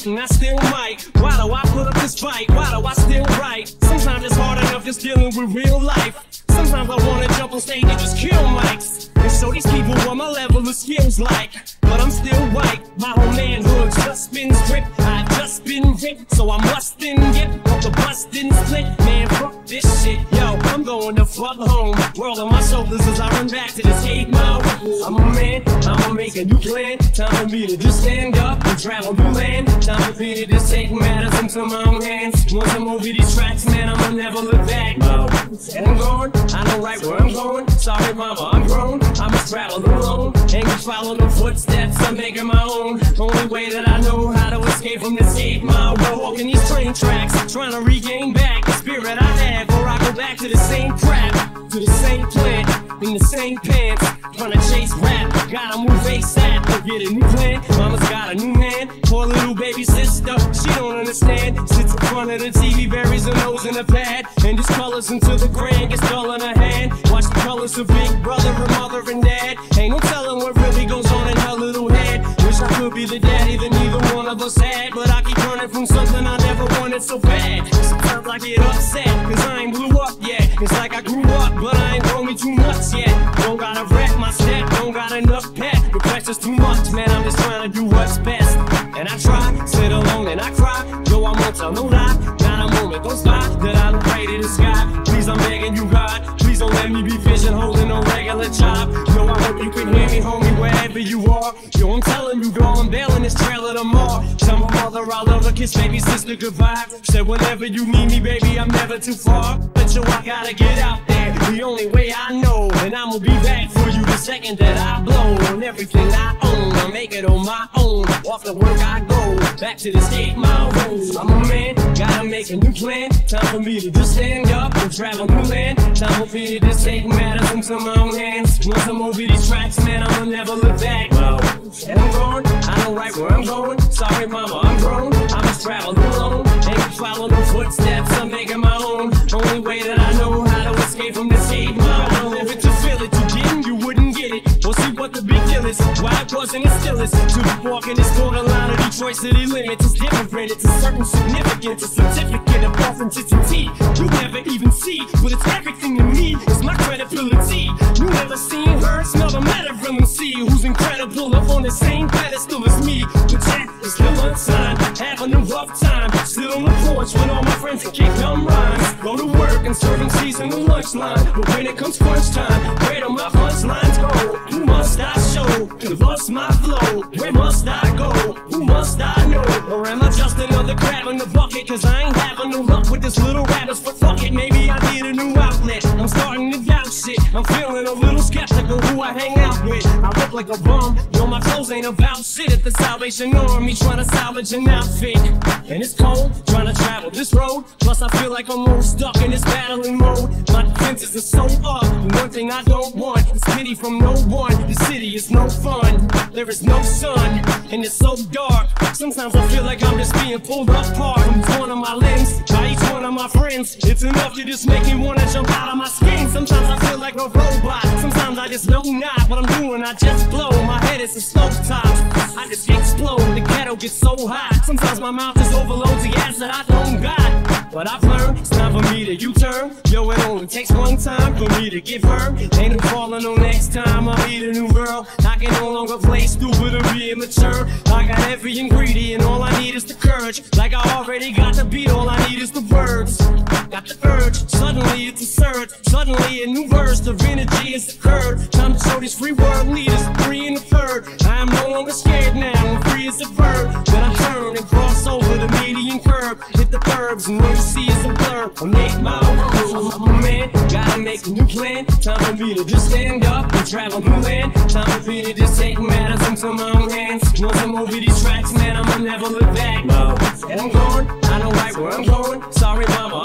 might, and I still might. Why do I put up this fight? Why do I still write? Sometimes it's hard enough just dealing with real life. Sometimes I wanna jump on stage and just kill mics and show these people what my level of skills like. But I'm still white, my whole manhood just been stripped. I've just been ripped, so I must get off the bus didn't split. Man, fuck this shit, yo, I'm going to fuck home. World on my shoulders as I run back to this 8 mile. I'm a man, I'ma make a new plan. Time for me to just stand up and travel new land. Time for me to just take matters into my own hands. Once I'm over these tracks, man, I'ma never look back. And I'm gone, I know right where I'm going. Sorry mama, I'm grown, I must travel alone. Ain't gonna follow no footsteps, I'm making my own. Only way that I know how to escape from this 8 mile road. Walking these train tracks, trying to regain back the spirit I had. Before I go back to the same crap, to the same plant, in the same pants, trying to chase rap. Gotta move ASAP, go get a new plan. Mama's got a new man, poor little baby sister, she don't understand. Sits in front of the TV, buries her nose in a pad, and just colors until the grand gets dull in her hand. Watch the colors of big brother and mother and dad. Ain't no telling what really goes on in her little head. Wish I could be the daddy that neither one of us had, but I keep running from something I never wanted so bad. Sometimes I get upset, cause I ain't blew up yet. It's like I grew up, but I ain't grown me too much yet. Don't gotta rap my step, don't got enough pep. The pressure's too much, man, I'm just trying to do what's best. And I try, sit alone and I cry. Yo, I won't tell no lie, not a moment goes by that I don't pray to the sky. Please, I'm begging you, God, please don't let me be fishing, holding no regular job. Yo, I hope you can hear me, homie, wherever you are. Yo, I'm telling you, girl, I'm bailing this trailer tomorrow. Tell my mother I love her, kiss baby sister goodbye. Said whenever you need me, baby, I'm never too far. But yo, I gotta get out there, the only way I know. And I'ma be back for you the second that I blow. On everything I own, I make it on my own. Off the work I go, back to this 8 mile road. I'm a man, gotta make a new plan. Time for me to just stand up and travel new land. Time for me to just take matters into my own hands. Once I'm over these tracks, man, I'ma never look back. And I'm gone, I know right where I'm going. Sorry mama, I'm grown, I must travel alone. Ain't follow no footsteps, I'm making my own. Only way that I know how to escape from this 8 mile. I don't live it to feel it, you didn't, you wouldn't get it. Or see what the big deal is, why it wasn't, it still is. To be walking this borderline of Detroit city limits, it's different, it's a certain significance, a certificate of authenticity. You never even see, but it's everything to me, it's my credibility. You never seen her, smell the matter from MC, who's incredible, up on the same pedestal as me. The chat is still unsigned, having a rough time, still on the porch with all my friends and kick dumb rhymes. Go to work and serving seasonal lunch line, but when it comes crunch time, where do my punchlines go? Who must I show to bust my flow? Where must I go? Who must I know? Or am I just another crab in the bucket? Cause I ain't having no luck with this little rabbits, but fuck it, maybe I need a new outlet. I'm starting to doubt shit, I'm feeling a little skeptical who I hang out with. I look like a bum, yo, my clothes ain't about shit. At the Salvation Army trying to salvage an outfit, and it's cold, trying to travel this road. Plus I feel like I'm more stuck in this battling mode. My defenses are so up, and one thing I don't want is pity from no one. The city is no fun, there is no sun, and it's so dark. Sometimes I feel like I'm just being pulled apart from each one of my limbs, by each one of my friends. It's enough to just make me wanna jump out of my skin. Sometimes I feel like a robot, sometimes I just know not what I'm doing, I just blow. My head is a slow top, I just explode, the ghetto gets so hot. Sometimes my mouth just overloads the gas that I don't got. But I've learned, it's time for me to U-turn. Yo, it only takes one time for me to get burned. Ain't no falling no next time, I'll meet a new girl. I can no longer play stupid or be immature. I got every ingredient, all I need is the courage. Like I already got the beat, all I need is the words. Got the urge, suddenly it's a surge. Suddenly a new burst of energy has occurred. Time to show these free world leaders, 3 and a third. I am no longer scared now, I'm free as a bird. Then I turn and cross over the median curb, hit the burbs, and all you see is a blur. On 8 mile road, I'm a man, gotta make a new plan. Time for me to just stand up and travel new land. Time for me to just take matters into my own hands. Once I'm over these tracks, man, I'ma never look back. And I'm gone, I know right where I'm going. Sorry mama,